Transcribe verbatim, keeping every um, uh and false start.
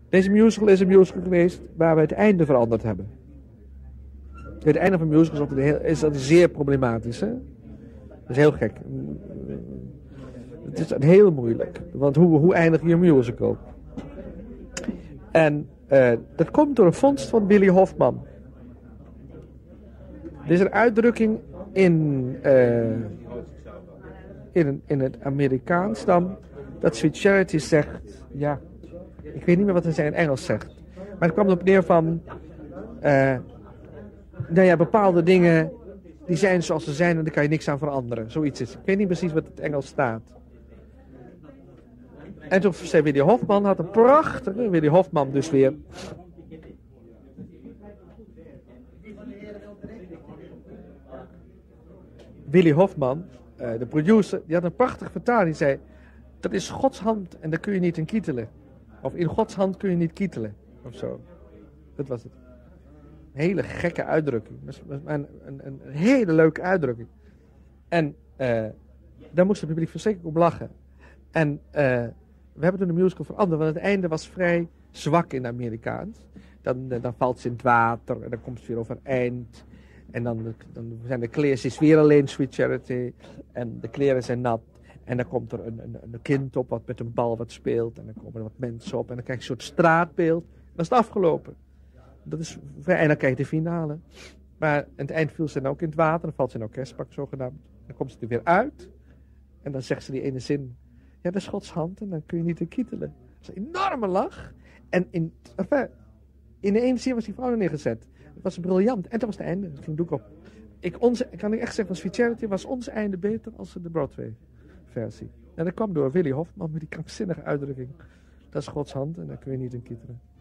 Deze musical is een musical geweest waar we het einde veranderd hebben. Het einde van musicals is altijd, heel, is altijd zeer problematisch. Hè? Dat is heel gek. Het is heel moeilijk. Want hoe, hoe eindig je een musical? En uh, dat komt door een vondst van Willy Hofman. Er is een uitdrukking in, uh, in, in het Amerikaans dan, dat Sweet Charity zegt, ja, ik weet niet meer wat hij in Engels zegt. Maar het kwam erop neer van, uh, nou ja, bepaalde dingen, die zijn zoals ze zijn en daar kan je niks aan veranderen. Zoiets is. Ik weet niet precies wat het Engels staat. En toen zei Willy Hofman, had een prachtige, Willy Hofman dus weer. Willy Hofman, uh, de producer, die had een prachtige vertaling. Die zei, dat is Gods hand en daar kun je niet in kietelen. Of in Gods hand kun je niet kietelen. Of zo. Dat was het. Een hele gekke uitdrukking. Een, een, een hele leuke uitdrukking. En uh, daar moest het publiek verschrikkelijk om lachen. En uh, we hebben toen de musical veranderd, want het einde was vrij zwak in het Amerikaans. Dan, dan valt ze in het water en dan komt ze weer overeind. En dan, dan zijn de kleren, ze is weer alleen Sweet Charity. En de kleren zijn nat. En dan komt er een, een, een kind op wat met een bal wat speelt. En dan komen er wat mensen op. En dan krijg je een soort straatbeeld. Dan is het afgelopen. Dat is, en dan krijg je de finale. Maar aan het eind viel ze dan ook in het water. Dan valt ze in een orkestpak zogenaamd. Dan komt ze er weer uit. En dan zegt ze die ene zin. Ja, dat is Gods hand en dan kun je niet in kietelen. Dat is een enorme lach. En in, enfin, in de ene zin was die vrouw er neergezet. Het was briljant. En dat was het einde. Dat ging doek op. Ik, onze, ik kan ik echt zeggen, van Sweet Charity was ons einde beter als de Broadway-versie. En dat kwam door Willy Hofman met die krankzinnige uitdrukking. Dat is Gods hand en daar kun je niet in kietelen.